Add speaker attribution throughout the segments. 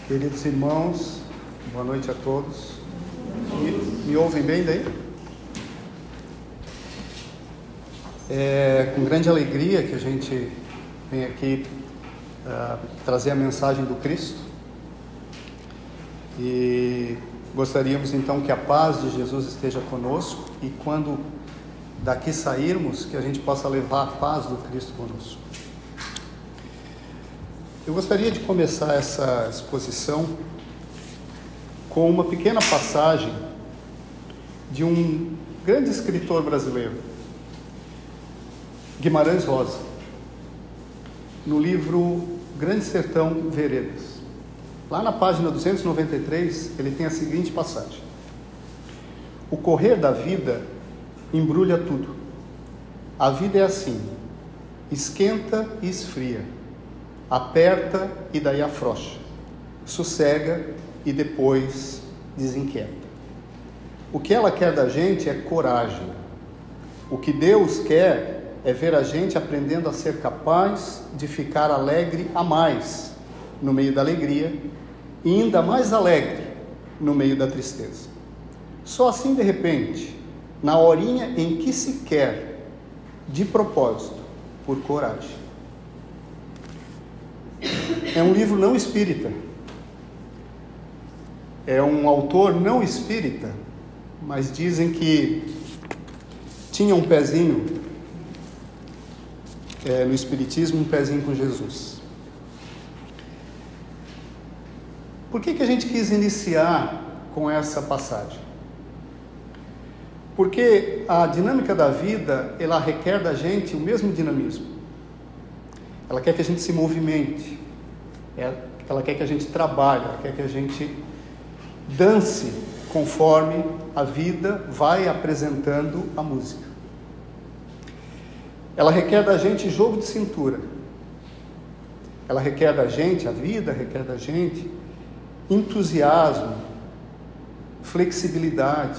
Speaker 1: Queridos irmãos, boa noite a todos. Me ouvem bem daí? É com grande alegria que a gente vem aqui trazer a mensagem do Cristo. E gostaríamos então que a paz de Jesus esteja conosco e quando daqui sairmos, que a gente possa levar a paz do Cristo conosco. Eu gostaria de começar essa exposição com uma pequena passagem de um grande escritor brasileiro, Guimarães Rosa, no livro Grande Sertão Veredas. Lá na página 293, ele tem a seguinte passagem: o correr da vida embrulha tudo. A vida é assim, esquenta e esfria, aperta e daí afrouxa, sossega e depois desinquieta. O que ela quer da gente é coragem. O que Deus quer é ver a gente aprendendo a ser capaz de ficar alegre a mais no meio da alegria e ainda mais alegre no meio da tristeza. Só assim, de repente, na horinha em que se quer, de propósito, por coragem. É um livro não espírita. É um autor não espírita, mas dizem que tinha um pezinho no espiritismo, um pezinho com Jesus. Por que a gente quis iniciar com essa passagem? Porque a dinâmica da vida, ela requer da gente o mesmo dinamismo. Ela quer que a gente se movimente, ela quer que a gente trabalhe, ela quer que a gente dance conforme a vida vai apresentando a música. Ela requer da gente jogo de cintura. Ela requer da gente, a vida requer da gente entusiasmo, flexibilidade.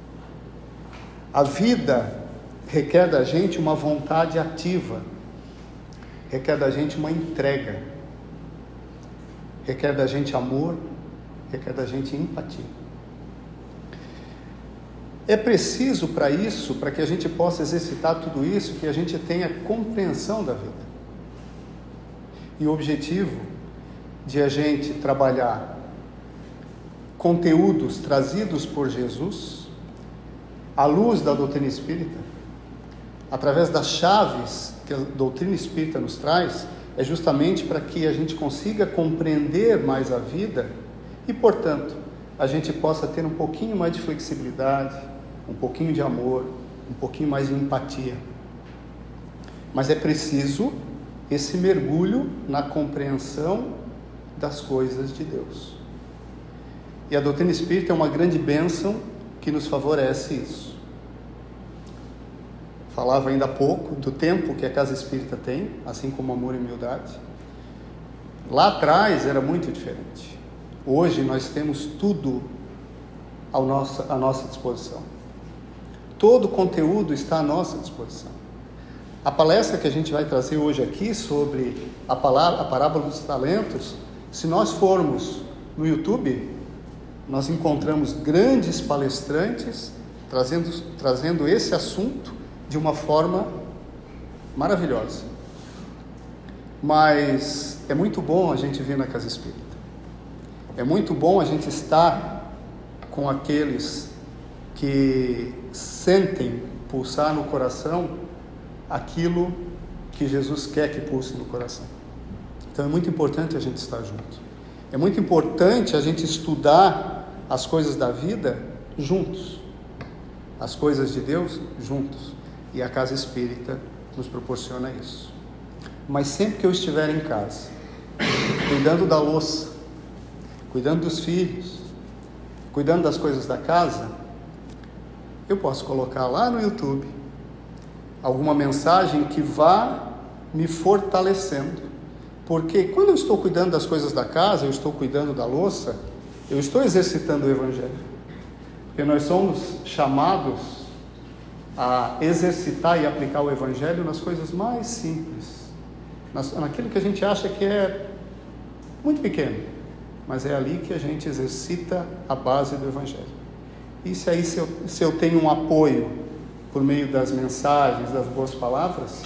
Speaker 1: A vida requer da gente uma vontade ativa, requer da gente uma entrega, requer da gente amor, requer da gente empatia. É preciso para isso, para que a gente possa exercitar tudo isso, que a gente tenha compreensão da vida. E o objetivo de a gente trabalhar conteúdos trazidos por Jesus, à luz da doutrina espírita, através das chaves que a doutrina espírita nos traz, é justamente para que a gente consiga compreender mais a vida e, portanto, a gente possa ter um pouquinho mais de flexibilidade, um pouquinho de amor, um pouquinho mais de empatia. Mas é preciso esse mergulho na compreensão das coisas de Deus. E a doutrina espírita é uma grande bênção que nos favorece isso. Falava ainda há pouco do tempo que a casa espírita tem, assim como amor e humildade. Lá atrás era muito diferente. Hoje nós temos tudo à nossa disposição. Todo o conteúdo está à nossa disposição. A palestra que a gente vai trazer hoje aqui sobre a parábola dos talentos, se nós formos no YouTube, nós encontramos grandes palestrantes trazendo esse assunto de uma forma maravilhosa. Mas é muito bom a gente vir na casa espírita. É muito bom a gente estar com aqueles que sentem pulsar no coração aquilo que Jesus quer que pulse no coração. Então é muito importante a gente estar junto. É muito importante a gente estudar as coisas da vida juntos, as coisas de Deus juntos. E a casa espírita nos proporciona isso. Mas sempre que eu estiver em casa, cuidando da louça, cuidando dos filhos, cuidando das coisas da casa, eu posso colocar lá no YouTube alguma mensagem que vá me fortalecendo. Porque quando eu estou cuidando das coisas da casa, eu estou cuidando da louça, eu estou exercitando o Evangelho. Porque nós somos chamados a exercitar e aplicar o Evangelho nas coisas mais simples, naquilo que a gente acha que é muito pequeno, mas é ali que a gente exercita a base do Evangelho. E se eu tenho um apoio por meio das mensagens, das boas palavras,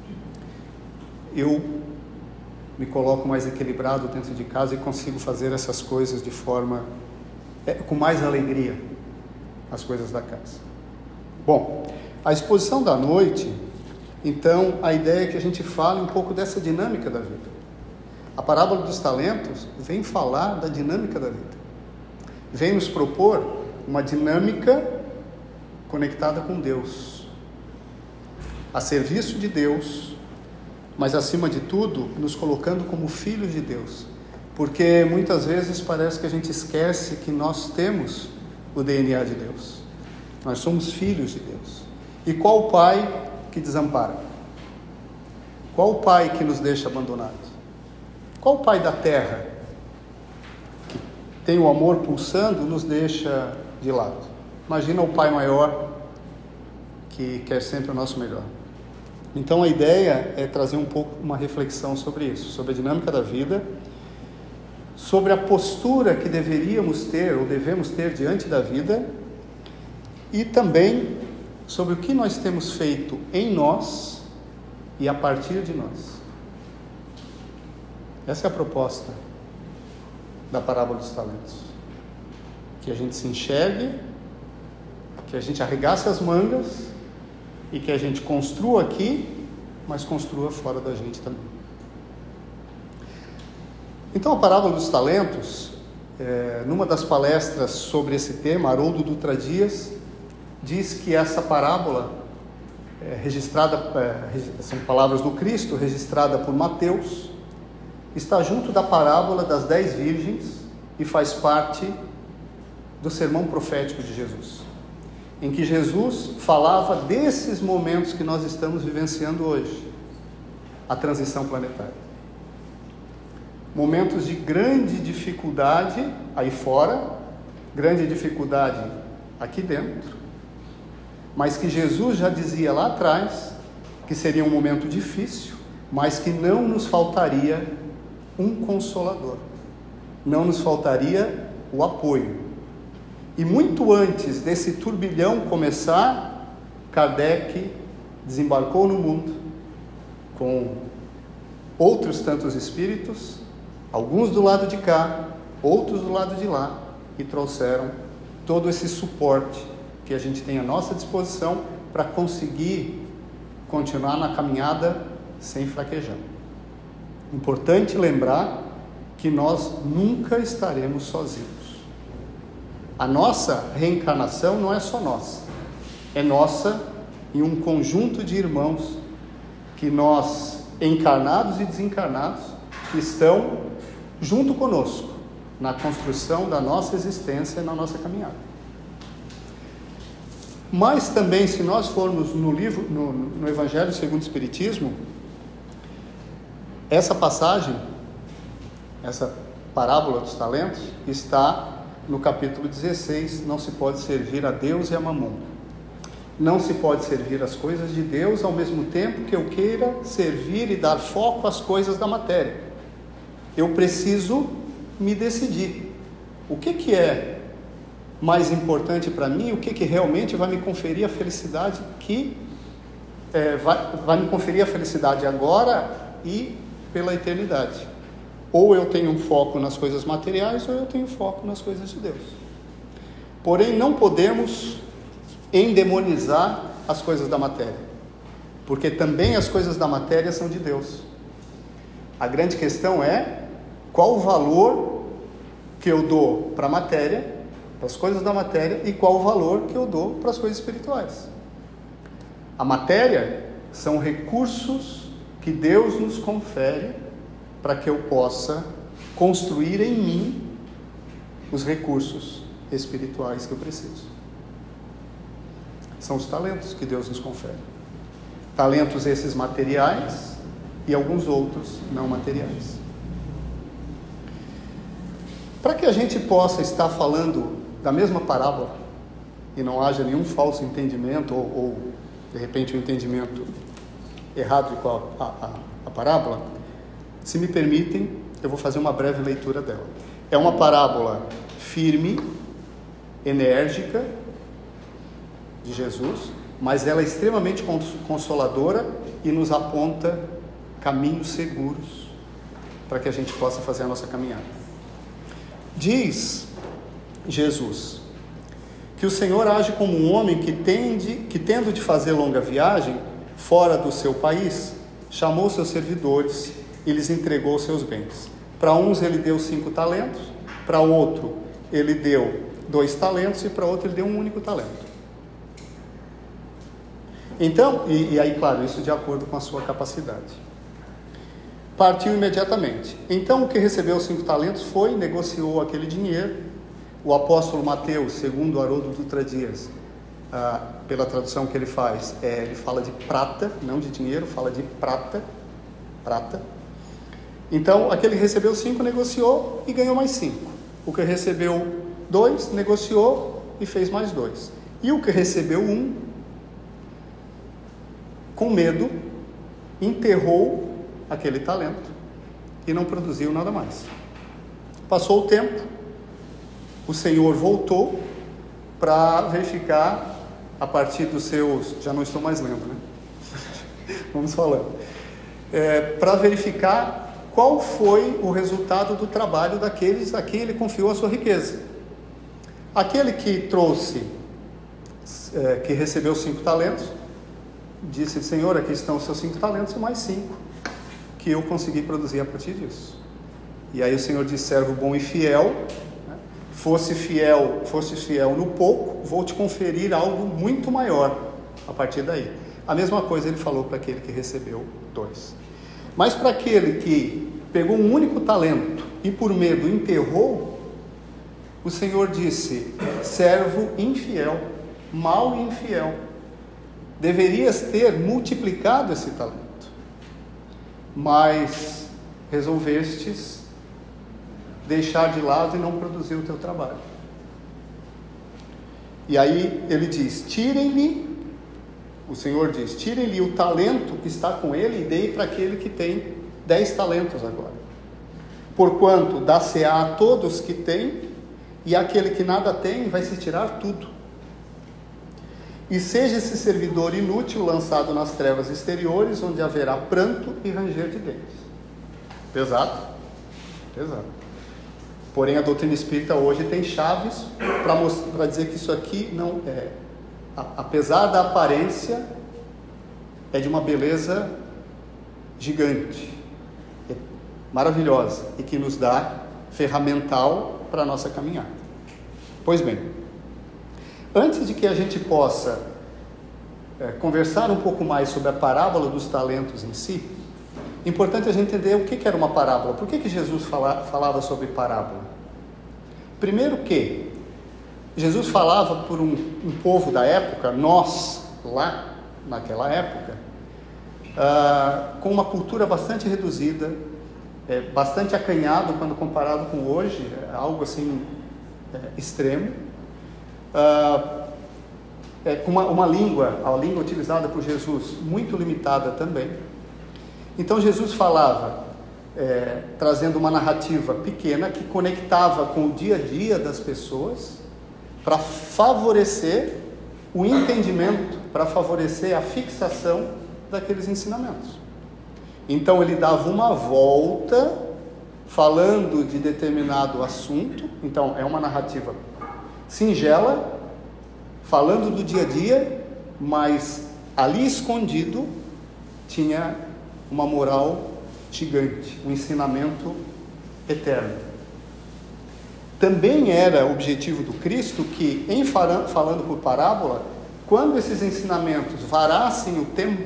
Speaker 1: eu me coloco mais equilibrado dentro de casa e consigo fazer essas coisas de forma, com mais alegria, as coisas da casa. Bom, a exposição da noite, então, a ideia é que a gente fale um pouco dessa dinâmica da vida. A parábola dos talentos vem falar da dinâmica da vida. Vem nos propor uma dinâmica conectada com Deus, a serviço de Deus, mas acima de tudo, nos colocando como filhos de Deus. Porque muitas vezes parece que a gente esquece que nós temos o DNA de Deus. Nós somos filhos de Deus. E qual pai que desampara? Qual pai que nos deixa abandonados? Qual pai da terra que tem o amor pulsando nos deixa de lado? Imagina o pai maior que quer sempre o nosso melhor. Então a ideia é trazer um pouco uma reflexão sobre isso, sobre a dinâmica da vida, sobre a postura que deveríamos ter ou devemos ter diante da vida, e também sobre o que nós temos feito em nós e a partir de nós. Essa é a proposta da parábola dos talentos. Que a gente se enxergue, que a gente arregace as mangas e que a gente construa aqui, mas construa fora da gente também. Então, a parábola dos talentos, numa das palestras sobre esse tema, Haroldo Dutra Dias diz que essa parábola, são palavras do Cristo, registrada por Mateus, está junto da parábola das 10 virgens e faz parte do sermão profético de Jesus, em que Jesus falava desses momentos que nós estamos vivenciando hoje, a transição planetária. Momentos de grande dificuldade aí fora, grande dificuldade aqui dentro, mas que Jesus já dizia lá atrás que seria um momento difícil, mas que não nos faltaria um consolador, não nos faltaria o apoio. E muito antes desse turbilhão começar, Kardec desembarcou no mundo com outros tantos espíritos, alguns do lado de cá, outros do lado de lá, e trouxeram todo esse suporte que a gente tem à nossa disposição para conseguir continuar na caminhada sem fraquejar. Importante lembrar que nós nunca estaremos sozinhos. A nossa reencarnação não é só nossa, é nossa e um conjunto de irmãos que nós, encarnados e desencarnados, estão junto conosco na construção da nossa existência e na nossa caminhada. Mas também, se nós formos no Evangelho segundo o Espiritismo, essa passagem, essa parábola dos talentos, está no capítulo 16, não se pode servir a Deus e a Mamon. Não se pode servir as coisas de Deus ao mesmo tempo que eu queira servir e dar foco às coisas da matéria. Eu preciso me decidir. O que é mais importante para mim? O que realmente vai me conferir a felicidade vai me conferir a felicidade agora e pela eternidade? Ou eu tenho um foco nas coisas materiais, ou eu tenho foco nas coisas de Deus. Porém, não podemos endemonizar as coisas da matéria, porque também as coisas da matéria são de Deus. A grande questão é qual o valor que eu dou para a matéria, para as coisas da matéria, e qual o valor que eu dou para as coisas espirituais. A matéria são recursos que Deus nos confere para que eu possa construir em mim os recursos espirituais que eu preciso. São os talentos que Deus nos confere. Talentos esses materiais e alguns outros não materiais. Para que a gente possa estar falando da mesma parábola e não haja nenhum falso entendimento ou de repente um entendimento errado de qual a parábola, se me permitem, eu vou fazer uma breve leitura dela. É uma parábola firme, enérgica de Jesus, mas ela é extremamente consoladora e nos aponta caminhos seguros para que a gente possa fazer a nossa caminhada. Diz Jesus que o Senhor age como um homem que tendo de fazer longa viagem fora do seu país, chamou seus servidores e lhes entregou seus bens. Para uns ele deu 5 talentos, para outro ele deu 2 talentos e para outro ele deu um único talento. Então, e aí, claro, isso de acordo com a sua capacidade. Partiu imediatamente. Então, o que recebeu os 5 talentos foi, negociou aquele dinheiro. O apóstolo Mateus, segundo Haroldo Dutra Dias, pela tradução que ele faz, ele fala de prata, não de dinheiro, fala de prata. Então, aquele que recebeu 5 negociou e ganhou mais 5. O que recebeu 2 negociou e fez mais 2. E o que recebeu 1, com medo, enterrou aquele talento e não produziu nada mais. Passou o tempo, o Senhor voltou para verificar a partir dos seus... Já não estou mais lendo, né? Vamos falando. Para verificar qual foi o resultado do trabalho daqueles a quem ele confiou a sua riqueza. Aquele que trouxe, que recebeu 5 talentos, disse: Senhor, aqui estão os seus 5 talentos e mais 5 que eu consegui produzir a partir disso. E aí o Senhor disse: servo bom e fiel, fosse fiel no pouco, vou te conferir algo muito maior a partir daí. A mesma coisa ele falou para aquele que recebeu 2. Mas para aquele que pegou um único talento e por medo enterrou, o Senhor disse: servo infiel, mau e infiel, deverias ter multiplicado esse talento, mas resolvestes deixar de lado e não produzir o teu trabalho. E aí ele diz: o Senhor diz, tirem-lhe o talento que está com ele e dei para aquele que tem 10 talentos agora. Porquanto dá-se-á a todos que têm, e aquele que nada tem vai se tirar tudo. E seja esse servidor inútil lançado nas trevas exteriores, onde haverá pranto e ranger de dentes. Pesado? Pesado. Porém, a doutrina espírita hoje tem chaves para dizer que isso aqui não é, apesar da aparência, é de uma beleza gigante, maravilhosa, e que nos dá ferramental para a nossa caminhada. Pois bem, antes de que a gente possa conversar um pouco mais sobre a parábola dos talentos em si, é importante a gente entender o que era uma parábola. Por que Jesus falava sobre parábola? Primeiro que Jesus falava por um povo da época, nós lá naquela época, com uma cultura bastante reduzida, bastante acanhado quando comparado com hoje, algo assim extremo, com uma língua, a língua utilizada por Jesus, muito limitada também. Então Jesus falava, trazendo uma narrativa pequena que conectava com o dia a dia das pessoas, para favorecer o entendimento, para favorecer a fixação daqueles ensinamentos. Então ele dava uma volta, falando de determinado assunto. Então é uma narrativa singela, falando do dia a dia, mas ali escondido tinha uma moral gigante, um ensinamento eterno. Também era objetivo do Cristo que, falando por parábola, quando esses ensinamentos varassem o tempo,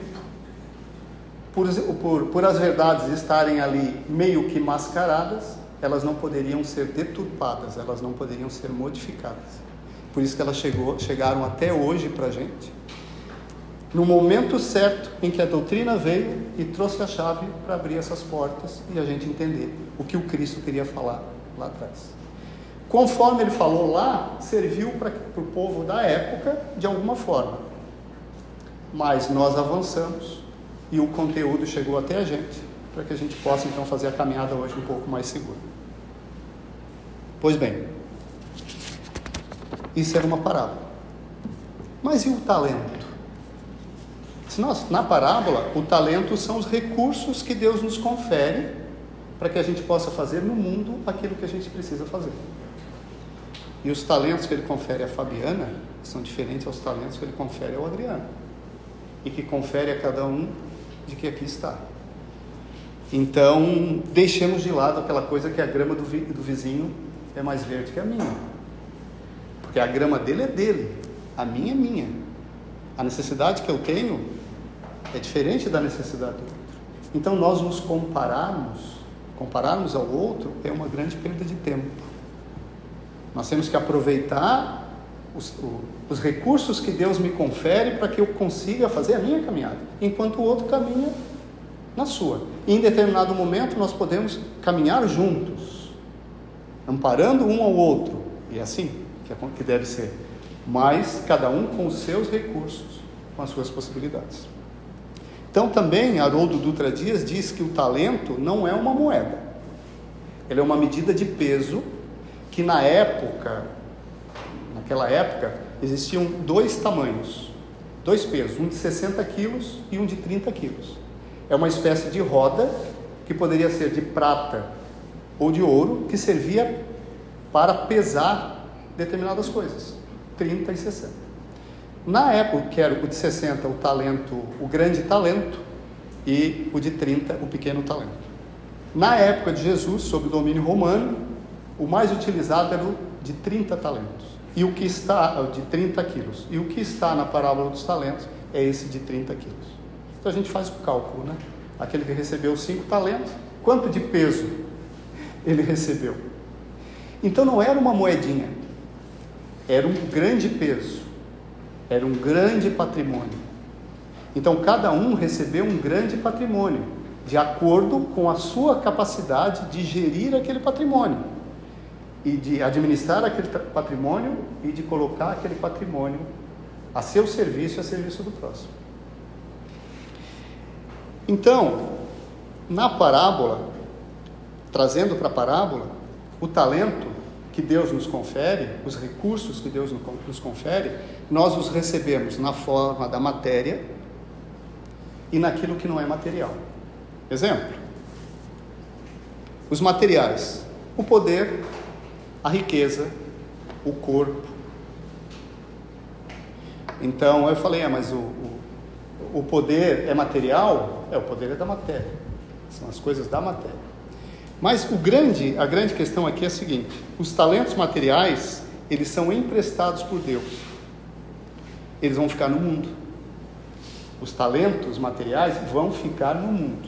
Speaker 1: por as verdades estarem ali meio que mascaradas, elas não poderiam ser deturpadas, elas não poderiam ser modificadas. Por isso que elas chegaram até hoje para a gente, no momento certo em que a doutrina veio e trouxe a chave para abrir essas portas e a gente entender o que o Cristo queria falar lá atrás. Conforme ele falou lá, serviu para o povo da época de alguma forma. Mas nós avançamos e o conteúdo chegou até a gente, para que a gente possa então fazer a caminhada hoje um pouco mais segura. Pois bem, isso era uma parábola. Mas e o talento? Na parábola, o talento são os recursos que Deus nos confere para que a gente possa fazer no mundo aquilo que a gente precisa fazer. E os talentos que ele confere a Fabiana são diferentes aos talentos que ele confere ao Adriano. E que confere a cada um de que aqui está. Então, deixemos de lado aquela coisa que a grama do vizinho é mais verde que a minha. Porque a grama dele é dele, a minha é minha. A necessidade que eu tenho é diferente da necessidade do outro. Então, nós nos compararmos ao outro é uma grande perda de tempo. Nós temos que aproveitar os recursos que Deus me confere para que eu consiga fazer a minha caminhada, enquanto o outro caminha na sua. E em determinado momento nós podemos caminhar juntos, amparando um ao outro, e é assim que deve ser, mas cada um com os seus recursos, com as suas possibilidades. Então também Haroldo Dutra Dias diz que o talento não é uma moeda, ele é uma medida de peso que naquela época, existiam dois tamanhos, dois pesos, um de 60 quilos e um de 30 quilos. É uma espécie de roda que poderia ser de prata ou de ouro, que servia para pesar determinadas coisas, 30 e 60. Na época, que era o de 60, o talento, o grande talento, e o de 30, o pequeno talento. Na época de Jesus, sob o domínio romano, o mais utilizado era o de 30 talentos, e o que está, de 30 quilos, e o que está na parábola dos talentos é esse de 30 quilos. Então a gente faz o cálculo, né? Aquele que recebeu 5 talentos, quanto de peso ele recebeu? Então não era uma moedinha, era um grande peso, era um grande patrimônio. Então cada um recebeu um grande patrimônio, de acordo com a sua capacidade de gerir aquele patrimônio, e de administrar aquele patrimônio e de colocar aquele patrimônio a seu serviço e a serviço do próximo. Então, na parábola, trazendo para a parábola, o talento que Deus nos confere, os recursos que Deus nos confere, nós os recebemos na forma da matéria e naquilo que não é material. Exemplo, os materiais, o poder, a riqueza, o corpo. Então eu falei, mas o poder é material? O poder é da matéria, são as coisas da matéria. Mas a grande questão aqui é a seguinte: os talentos materiais, eles são emprestados por Deus, eles vão ficar no mundo. Os talentos materiais vão ficar no mundo,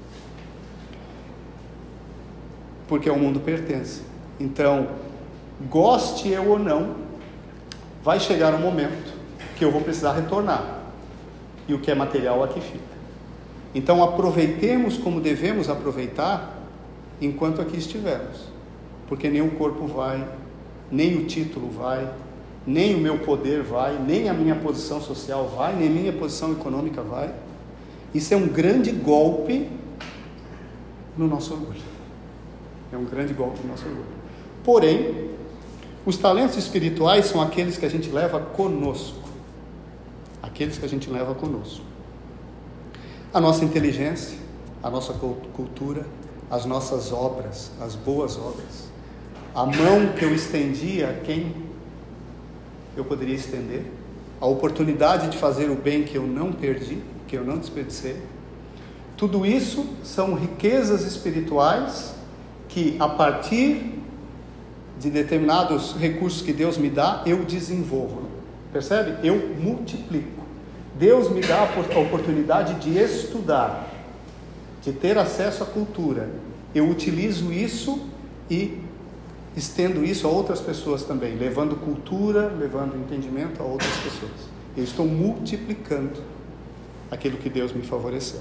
Speaker 1: porque ao mundo pertence. Então, goste eu ou não, vai chegar um momento que eu vou precisar retornar, e o que é material aqui fica. Então aproveitemos como devemos aproveitar enquanto aqui estivermos, porque nem o corpo vai, nem o título vai, nem o meu poder vai, nem a minha posição social vai, nem a minha posição econômica vai. Isso é um grande golpe no nosso orgulho. É um grande golpe no nosso orgulho. Porém, os talentos espirituais são aqueles que a gente leva conosco. Aqueles que a gente leva conosco. A nossa inteligência, a nossa cultura, as nossas obras, as boas obras. A mão que eu estendi a quem eu poderia estender. A oportunidade de fazer o bem que eu não perdi, que eu não desperdicei. Tudo isso são riquezas espirituais que, a partir de determinados recursos que Deus me dá, eu desenvolvo. Percebe? Eu multiplico. Deus me dá a oportunidade de estudar, de ter acesso à cultura. Eu utilizo isso e estendo isso a outras pessoas também, levando cultura, levando entendimento a outras pessoas. Eu estou multiplicando aquilo que Deus me favoreceu.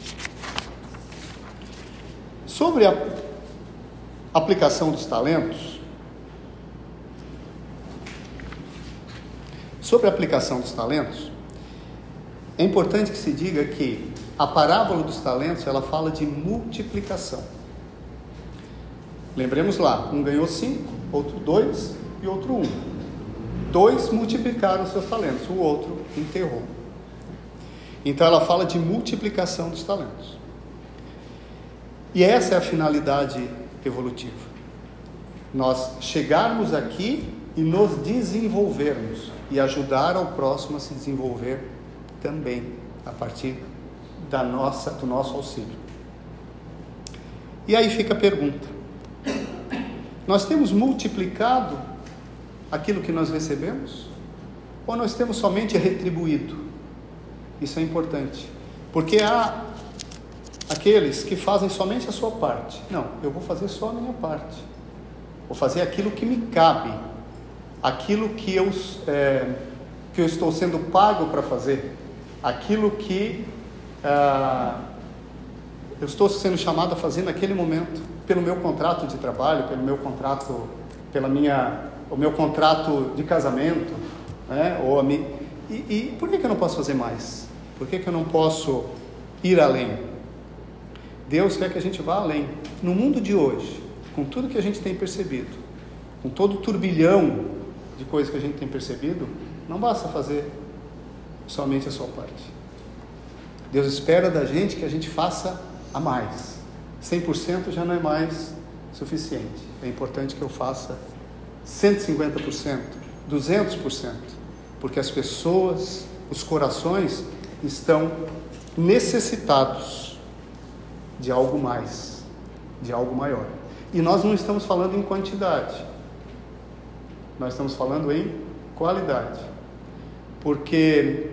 Speaker 1: Sobre a aplicação dos talentos, é importante que se diga que a parábola dos talentos, ela fala de multiplicação. Lembremos lá, um ganhou 5, outro 2 e outro 1. 2 multiplicaram os seus talentos, o outro enterrou. Então ela fala de multiplicação dos talentos. E essa é a finalidade evolutiva. Nós chegarmos aqui e nos desenvolvermos e ajudar ao próximo a se desenvolver também, a partir do nosso auxílio. E aí fica a pergunta: nós temos multiplicado aquilo que nós recebemos? Ou nós temos somente retribuído? Isso é importante, porque há aqueles que fazem somente a sua parte. Não, eu vou fazer só a minha parte, vou fazer aquilo que me cabe, aquilo que eu estou sendo pago para fazer, aquilo que eu estou sendo chamado a fazer naquele momento, pelo meu contrato de trabalho, pelo meu contrato, o meu contrato de casamento, né? E por que eu não posso fazer mais? Por que eu não posso ir além? Deus quer que a gente vá além. No mundo de hoje, com tudo que a gente tem percebido, com todo o turbilhão de coisas que a gente tem percebido, não basta fazer somente a sua parte. Deus espera da gente que a gente faça a mais. 100% já não é mais suficiente. É importante que eu faça 150%, 200%, porque as pessoas, os corações estão necessitados de algo mais, de algo maior. E nós não estamos falando em quantidade, nós estamos falando em qualidade, porque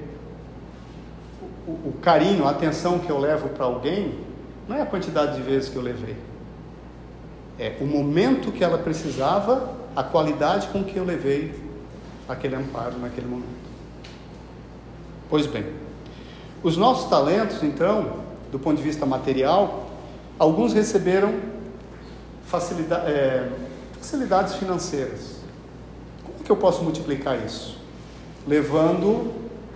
Speaker 1: o carinho, a atenção que eu levo para alguém não é a quantidade de vezes que eu levei, é o momento que ela precisava, a qualidade com que eu levei aquele amparo naquele momento. Pois bem, os nossos talentos, então, do ponto de vista material, alguns receberam facilidades financeiras. Como que eu posso multiplicar isso? Levando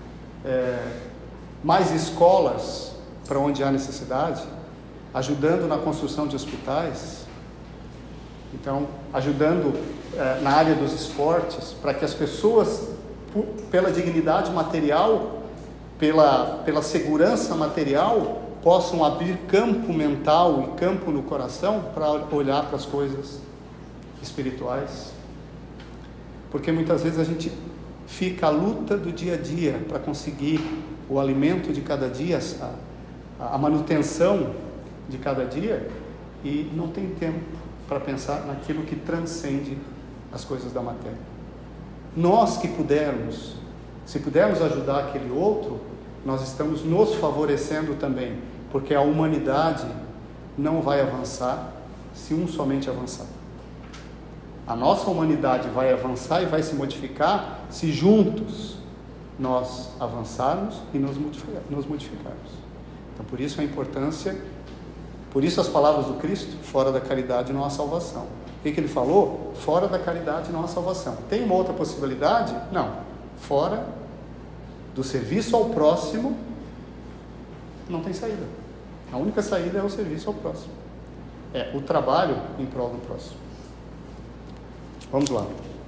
Speaker 1: mais escolas para onde há necessidade, ajudando na construção de hospitais, então ajudando na área dos esportes, para que as pessoas, pela dignidade material, pela segurança material, possam abrir campo mental e campo no coração para olhar para as coisas espirituais. Porque muitas vezes a gente fica à luta do dia a dia para conseguir o alimento de cada dia, a manutenção de cada dia, e não tem tempo para pensar naquilo que transcende as coisas da matéria. Nós que pudermos, se pudermos ajudar aquele outro, nós estamos nos favorecendo também, porque a humanidade não vai avançar se um somente avançar. A nossa humanidade vai avançar e vai se modificar se juntos nós avançarmos e nos modificarmos. Então, por isso a importância, por isso as palavras do Cristo: fora da caridade não há salvação. O que ele falou? Fora da caridade não há salvação. Tem uma outra possibilidade? Não. Fora do serviço ao próximo não tem saída. A única saída é o serviço ao próximo, é o trabalho em prol do próximo. Vamos lá.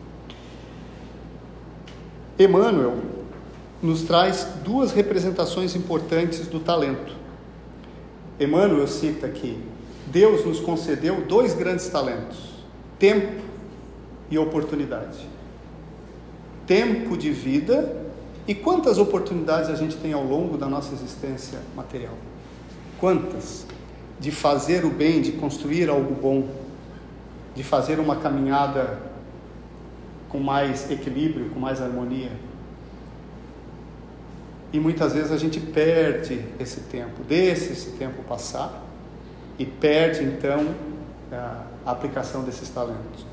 Speaker 1: Emmanuel nos traz duas representações importantes do talento. Emmanuel cita que Deus nos concedeu 2 grandes talentos: tempo e oportunidade. Tempo de vida. E quantas oportunidades a gente tem ao longo da nossa existência material? Quantas? De fazer o bem, de construir algo bom, de fazer uma caminhada com mais equilíbrio, com mais harmonia. E muitas vezes a gente perde esse tempo, deixa esse tempo passar e perde então a aplicação desses talentos.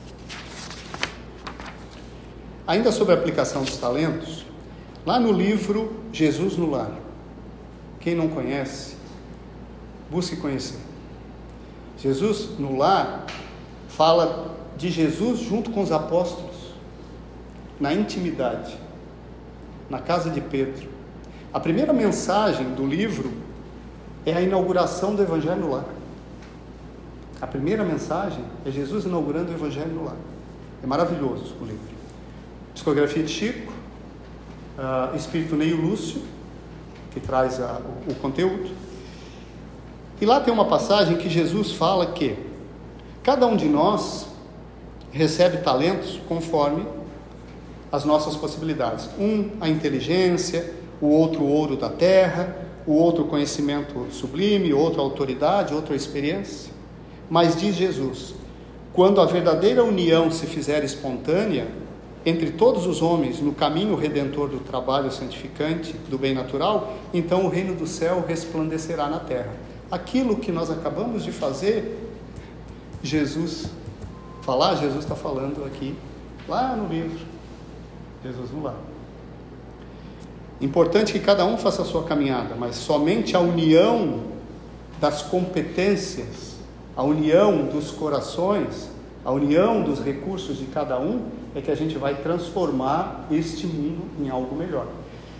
Speaker 1: Ainda sobre a aplicação dos talentos, lá no livro Jesus no Lar, quem não conhece, busque conhecer. Jesus no Lar fala de Jesus junto com os apóstolos, na intimidade, na casa de Pedro. A primeira mensagem do livro é a inauguração do Evangelho no Lar. A primeira mensagem é Jesus inaugurando o Evangelho no lar. É maravilhoso o livro. Psicografia de Chico, Espírito Neio Lúcio, que traz o conteúdo. E lá tem uma passagem que Jesus fala que cada um de nós recebe talentos conforme as nossas possibilidades. A inteligência, o outro, o ouro da terra, o outro, conhecimento sublime, outro, autoridade, outra, experiência. Mas diz Jesus, quando a verdadeira união se fizer espontânea entre todos os homens no caminho redentor do trabalho santificante, do bem natural, então o reino do céu resplandecerá na terra. Aquilo que nós acabamos de fazer, Jesus está falando aqui, lá no livro, Jesus no lar. Importante que cada um faça a sua caminhada, mas somente a união das competências, a união dos corações, a união dos recursos de cada um, é que a gente vai transformar este mundo em algo melhor.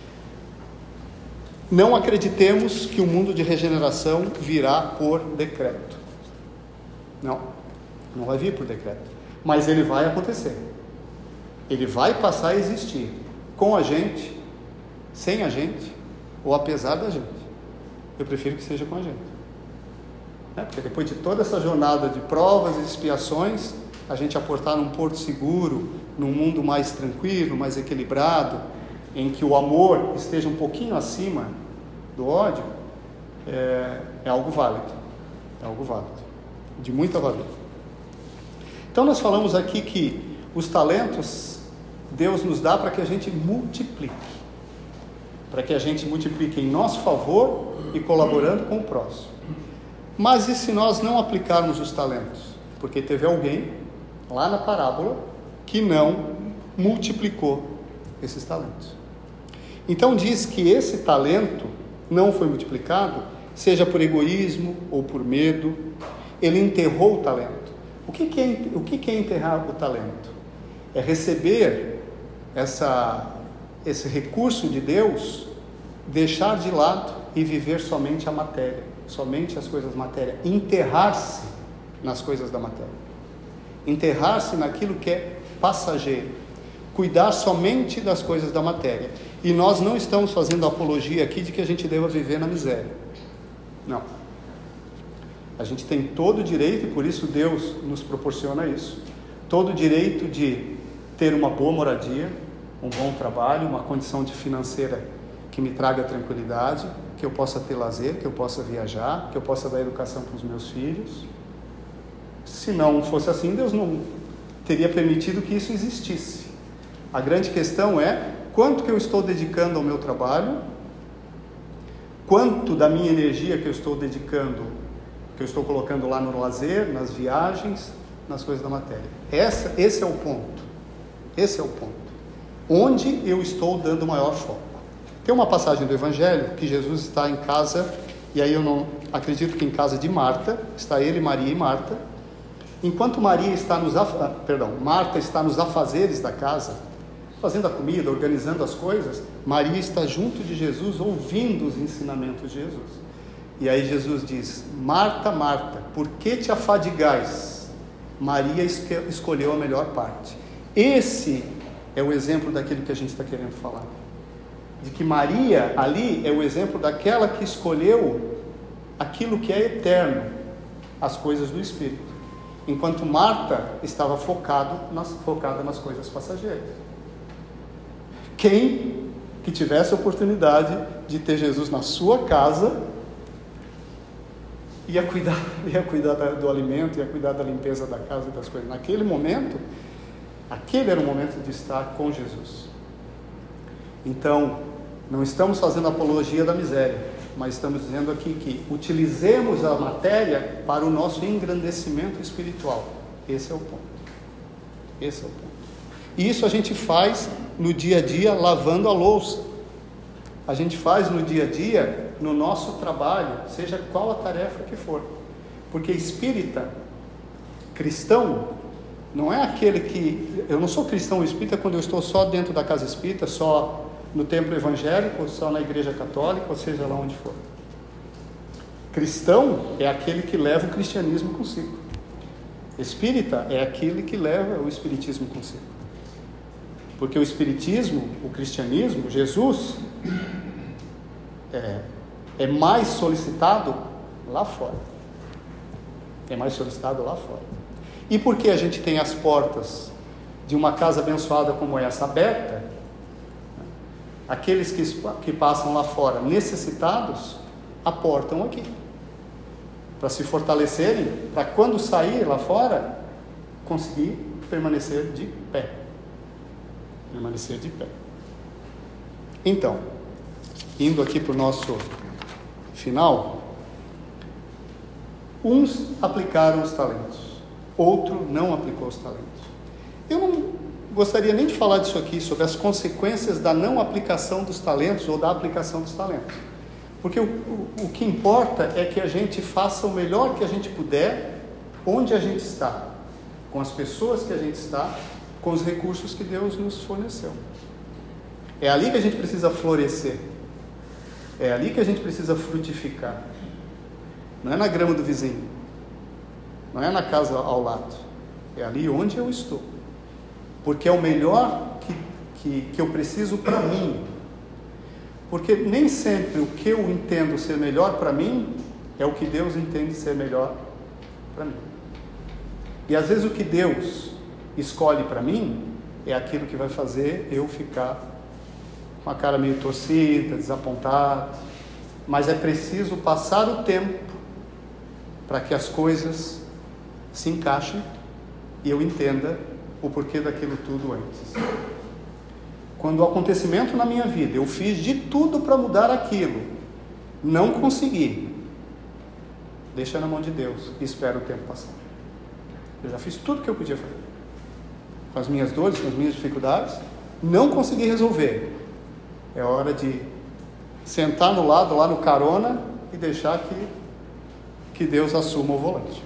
Speaker 1: Não acreditemos que o mundo de regeneração virá por decreto. Não vai vir por decreto. Mas ele vai acontecer. Ele vai passar a existir. Com a gente, sem a gente, ou apesar da gente. Eu prefiro que seja com a gente. Porque depois de toda essa jornada de provas e expiações, a gente aportar num porto seguro, num mundo mais tranquilo, mais equilibrado, em que o amor esteja um pouquinho acima do ódio, é algo válido. É algo válido. De muita valia. Então nós falamos aqui que os talentos Deus nos dá para que a gente multiplique. Para que a gente multiplique em nosso favor e colaborando com o próximo. Mas e se nós não aplicarmos os talentos? Porque teve alguém, lá na parábola, que não multiplicou esses talentos. Então diz que esse talento não foi multiplicado, seja por egoísmo ou por medo, ele enterrou o talento. O que é enterrar o talento? É receber esse recurso de Deus, deixar de lado e viver somente a matéria, somente as coisas matéria, enterrar-se nas coisas da matéria, enterrar-se naquilo que é passageiro, cuidar somente das coisas da matéria. E nós não estamos fazendo apologia aqui de que a gente deva viver na miséria. Não. A gente tem todo o direito, e por isso Deus nos proporciona isso, todo o direito de ter uma boa moradia, um bom trabalho, uma condição financeira que me traga tranquilidade, que eu possa ter lazer, que eu possa viajar, que eu possa dar educação para os meus filhos. Se não fosse assim, Deus não teria permitido que isso existisse. A grande questão é quanto que eu estou dedicando ao meu trabalho, quanto da minha energia que eu estou dedicando, que eu estou colocando lá no lazer, nas viagens, nas coisas da matéria. Esse é o ponto. Esse é o ponto. Onde eu estou dando maior foco. Tem uma passagem do Evangelho que Jesus está em casa, e aí eu não acredito que em casa de Marta, está ele, Maria e Marta. Enquanto Marta está nos afazeres da casa, fazendo a comida, organizando as coisas, Maria está junto de Jesus, ouvindo os ensinamentos de Jesus. E aí Jesus diz: Marta, Marta, por que te afadigais? Maria escolheu a melhor parte. Esse é o exemplo daquilo que a gente está querendo falar. De que Maria ali é o exemplo daquela que escolheu aquilo que é eterno, as coisas do Espírito. Enquanto Marta estava focada nas coisas passageiras. Quem que tivesse a oportunidade de ter Jesus na sua casa, ia cuidar do alimento, ia cuidar da limpeza da casa e das coisas. Naquele momento, aquele era o momento de estar com Jesus. Então, não estamos fazendo apologia da miséria, mas estamos dizendo aqui que utilizemos a matéria para o nosso engrandecimento espiritual. Esse é o ponto. Esse é o ponto. E isso a gente faz no dia a dia lavando a louça. A gente faz no dia a dia, no nosso trabalho, seja qual a tarefa que for. Porque espírita, cristão, não é aquele que... Eu não sou cristão espírita quando eu estou só dentro da casa espírita, só no templo evangélico, ou só na igreja católica, ou seja lá onde for. Cristão é aquele que leva o cristianismo consigo. Espírita é aquele que leva o espiritismo consigo. Porque o espiritismo, o cristianismo, Jesus, é mais solicitado lá fora. É mais solicitado lá fora. E por que a gente tem as portas de uma casa abençoada como essa aberta? Aqueles que passam lá fora necessitados, aportam aqui. Para se fortalecerem, para quando sair lá fora, conseguir permanecer de pé. Permanecer de pé. Então, indo aqui para o nosso final, uns aplicaram os talentos, outro não aplicou os talentos. Eu não gostaria nem de falar disso aqui, sobre as consequências da não aplicação dos talentos ou da aplicação dos talentos. Porque o que importa é que a gente faça o melhor que a gente puder, onde a gente está, com as pessoas que a gente está, com os recursos que Deus nos forneceu. É ali que a gente precisa florescer. É ali que a gente precisa frutificar. Não é na grama do vizinho. Não é na casa ao lado. É ali onde eu estou. Porque é o melhor que eu preciso para mim. Porque nem sempre o que eu entendo ser melhor para mim é o que Deus entende ser melhor para mim. E às vezes o que Deus escolhe para mim é aquilo que vai fazer eu ficar com a cara meio torcida, desapontado. Mas é preciso passar o tempo para que as coisas se encaixem e eu entenda o porquê daquilo tudo antes. Quando o acontecimento na minha vida, eu fiz de tudo para mudar aquilo, não consegui, deixa na mão de Deus e espera o tempo passar. Eu já fiz tudo que eu podia fazer, com as minhas dores, com as minhas dificuldades, não consegui resolver. É hora de sentar no lado, lá no carona, e deixar que Deus assuma o volante.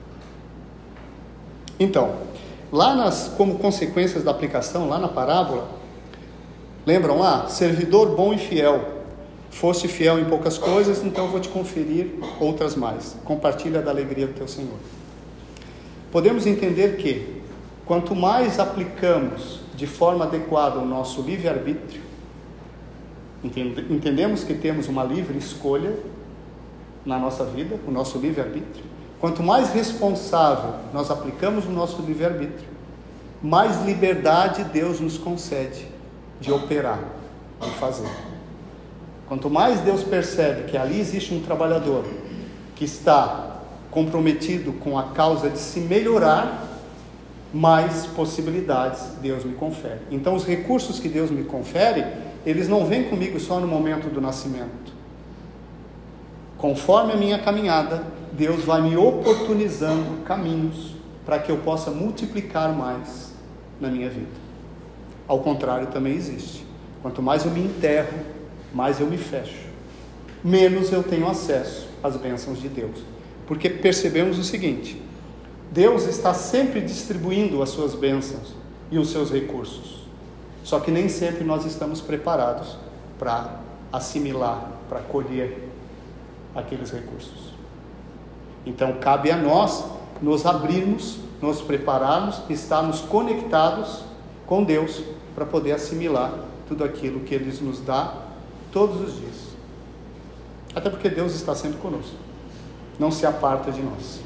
Speaker 1: Então, como consequências da aplicação, lá na parábola, lembram lá? Servidor bom e fiel. Foste fiel em poucas coisas, então eu vou te conferir outras mais. Compartilha da alegria do teu Senhor. Podemos entender que, quanto mais aplicamos de forma adequada o nosso livre-arbítrio, entendemos que temos uma livre escolha na nossa vida, o nosso livre-arbítrio. Quanto mais responsável nós aplicamos o nosso livre-arbítrio, mais liberdade Deus nos concede de operar, de fazer. Quanto mais Deus percebe que ali existe um trabalhador que está comprometido com a causa de se melhorar, mais possibilidades Deus me confere. Então os recursos que Deus me confere, eles não vêm comigo só no momento do nascimento. Conforme a minha caminhada, Deus vai me oportunizando caminhos para que eu possa multiplicar mais na minha vida. Ao contrário também existe. Quanto mais eu me enterro, mais eu me fecho. Menos eu tenho acesso às bênçãos de Deus. Porque percebemos o seguinte: Deus está sempre distribuindo as suas bênçãos e os seus recursos. Só que nem sempre nós estamos preparados para assimilar, para colher aqueles recursos. Então cabe a nós nos abrirmos, nos prepararmos, estarmos conectados com Deus para poder assimilar tudo aquilo que Ele nos dá todos os dias. Até porque Deus está sempre conosco, não se aparta de nós.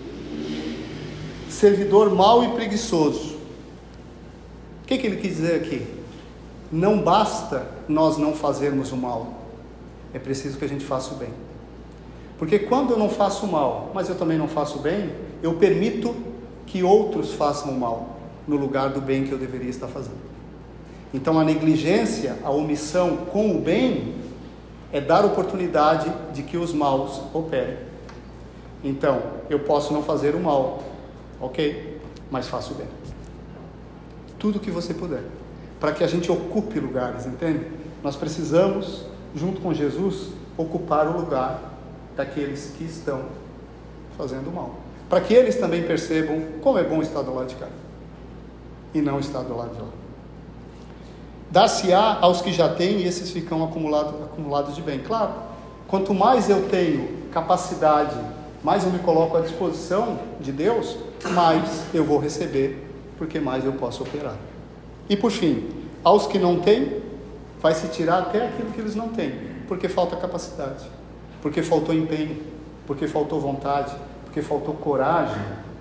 Speaker 1: Servidor mau e preguiçoso. O que ele quis dizer aqui? Não basta nós não fazermos o mal, é preciso que a gente faça o bem. Porque quando eu não faço o mal, mas eu também não faço o bem, eu permito que outros façam o mal no lugar do bem que eu deveria estar fazendo. Então a negligência, a omissão com o bem, é dar oportunidade de que os maus operem. Então, eu posso não fazer o mal, ok? Mas faço o bem. Tudo que você puder. Para que a gente ocupe lugares, entende? Nós precisamos, junto com Jesus, ocupar o lugar daqueles que estão fazendo mal. Para que eles também percebam como é bom estar do lado de cá e não estar do lado de lá. Dar-se-á aos que já têm, e esses ficam acumulados de bem. Claro, quanto mais eu tenho capacidade mais eu me coloco à disposição de Deus, mais eu vou receber, porque mais eu posso operar. E por fim, aos que não têm, vai se tirar até aquilo que eles não têm, porque falta capacidade, porque faltou empenho, porque faltou vontade, porque faltou coragem,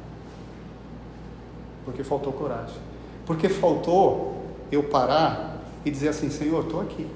Speaker 1: porque faltou eu parar e dizer assim: Senhor, estou aqui.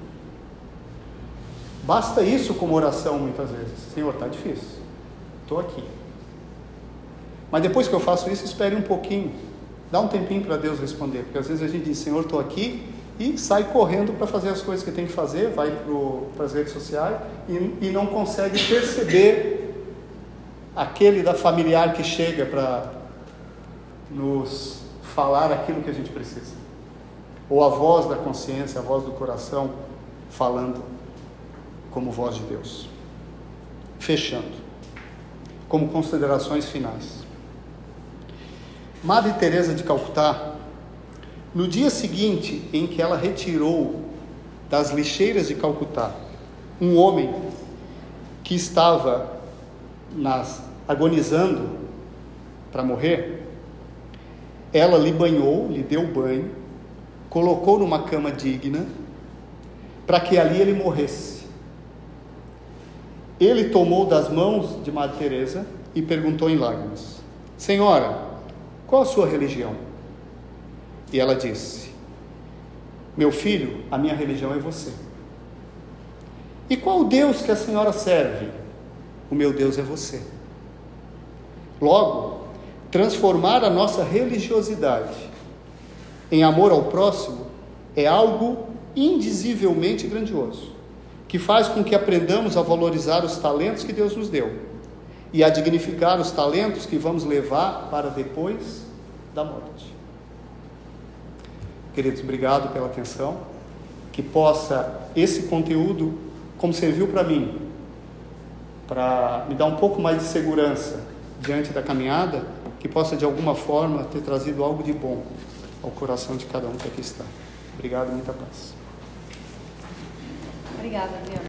Speaker 1: Basta isso como oração muitas vezes: Senhor, está difícil, estou aqui. Mas depois que eu faço isso, espere um pouquinho, dá um tempinho para Deus responder, porque às vezes a gente diz: Senhor, estou aqui, e sai correndo para fazer as coisas que tem que fazer, vai para as redes sociais e não consegue perceber aquele da familiar que chega para nos falar aquilo que a gente precisa, ou a voz da consciência, a voz do coração falando como voz de Deus. Fechando, como considerações finais, Madre Teresa de Calcutá, no dia seguinte em que ela retirou das lixeiras de Calcutá um homem que estava agonizando para morrer, ela lhe banhou, lhe deu banho, colocou numa cama digna, para que ali ele morresse. Ele tomou das mãos de Madre Teresa e perguntou em lágrimas: Senhora, qual a sua religião? E ela disse: meu filho, a minha religião é você. E qual o Deus que a senhora serve? O meu Deus é você. Logo, transformar a nossa religiosidade em amor ao próximo é algo indizivelmente grandioso, que faz com que aprendamos a valorizar os talentos que Deus nos deu e a dignificar os talentos que vamos levar para depois da morte. Queridos, obrigado pela atenção, que possa esse conteúdo, como serviu para mim, para me dar um pouco mais de segurança diante da caminhada, que possa de alguma forma ter trazido algo de bom ao coração de cada um que aqui está. Obrigado e muita paz.
Speaker 2: Obrigada, Adriano.